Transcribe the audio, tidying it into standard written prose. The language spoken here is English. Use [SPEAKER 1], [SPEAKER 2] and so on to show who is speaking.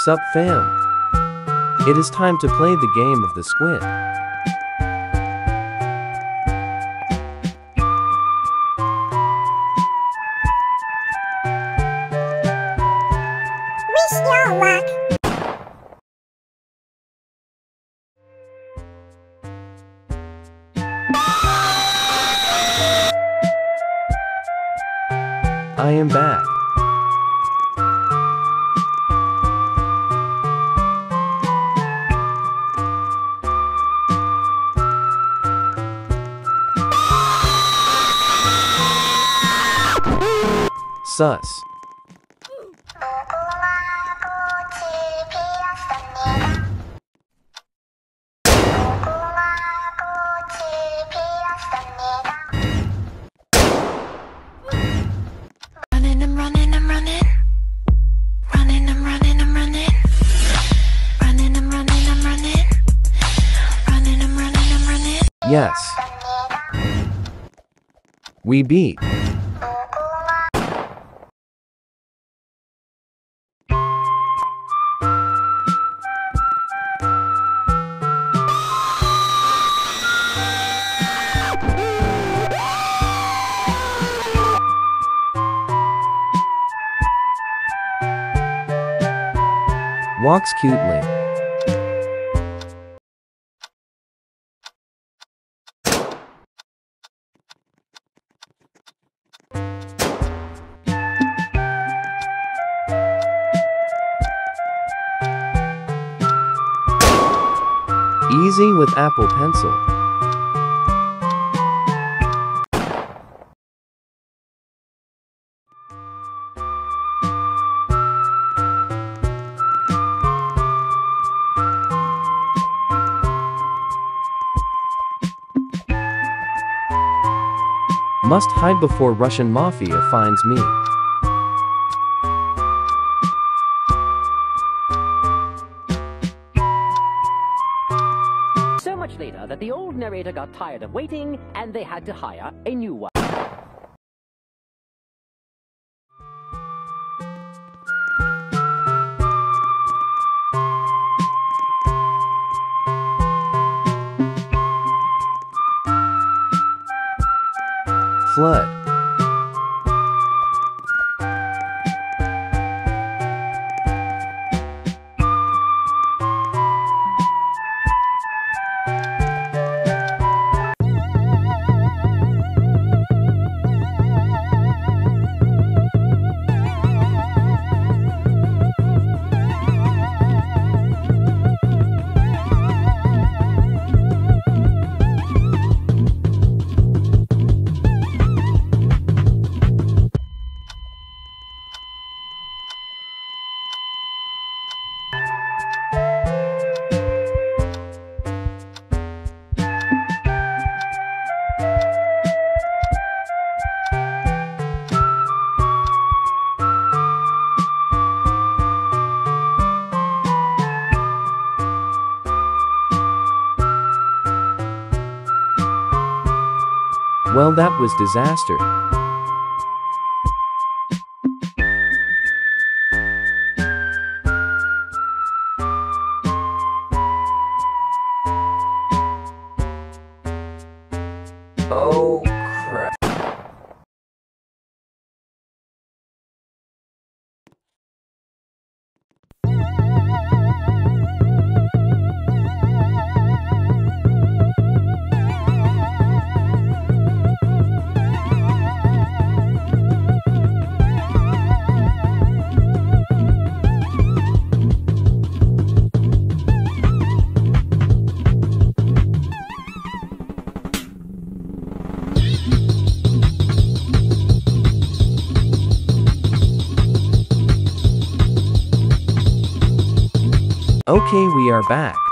[SPEAKER 1] Sup fam? It is time to play the game of the squid.
[SPEAKER 2] Wish you luck.
[SPEAKER 1] I am back. Sus.
[SPEAKER 3] Running, I'm running, I'm running. Running, I'm running, I'm running. Running, I'm running, I'm running. Running, I'm running, I'm running.
[SPEAKER 1] Yes. We beat. Walks cutely. Easy with Apple Pencil. Must hide before Russian mafia finds me.
[SPEAKER 4] So much later that the old narrator got tired of waiting and they had to hire a new one.
[SPEAKER 1] Flood. Well, that was disaster. Oh, crap. Okay, we are back.